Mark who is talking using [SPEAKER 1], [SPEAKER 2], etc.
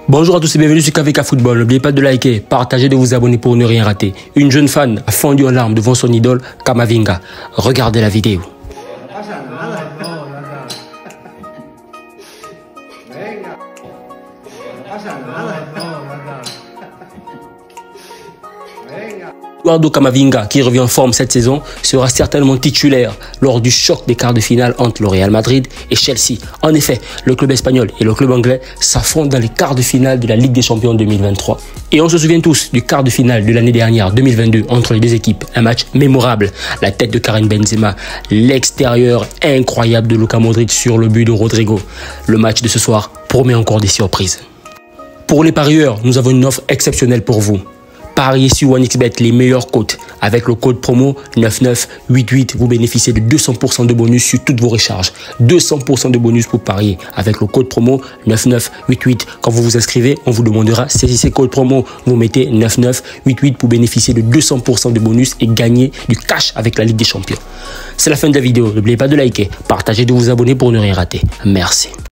[SPEAKER 1] Bonjour à tous et bienvenue sur KVK Football. N'oubliez pas de liker, partager, de vous abonner pour ne rien rater. Une jeune fan a fondu en larmes devant son idole Camavinga. Regardez la vidéo. Eduardo Camavinga, qui revient en forme cette saison, sera certainement titulaire lors du choc des quarts de finale entre le Real Madrid et Chelsea. En effet, le club espagnol et le club anglais s'affrontent dans les quarts de finale de la Ligue des Champions 2023. Et on se souvient tous du quart de finale de l'année dernière, 2022, entre les deux équipes. Un match mémorable. La tête de Karim Benzema, l'extérieur incroyable de Luka Modric sur le but de Rodrigo. Le match de ce soir promet encore des surprises. Pour les parieurs, nous avons une offre exceptionnelle pour vous. Pariez sur OneXBet les meilleures cotes. Avec le code promo 9988, vous bénéficiez de 200% de bonus sur toutes vos recharges. 200% de bonus pour parier avec le code promo 9988. Quand vous vous inscrivez, on vous demandera si c'est code promo. Vous mettez 9988 pour bénéficier de 200% de bonus et gagner du cash avec la Ligue des Champions. C'est la fin de la vidéo. N'oubliez pas de liker, partager, de vous abonner pour ne rien rater. Merci.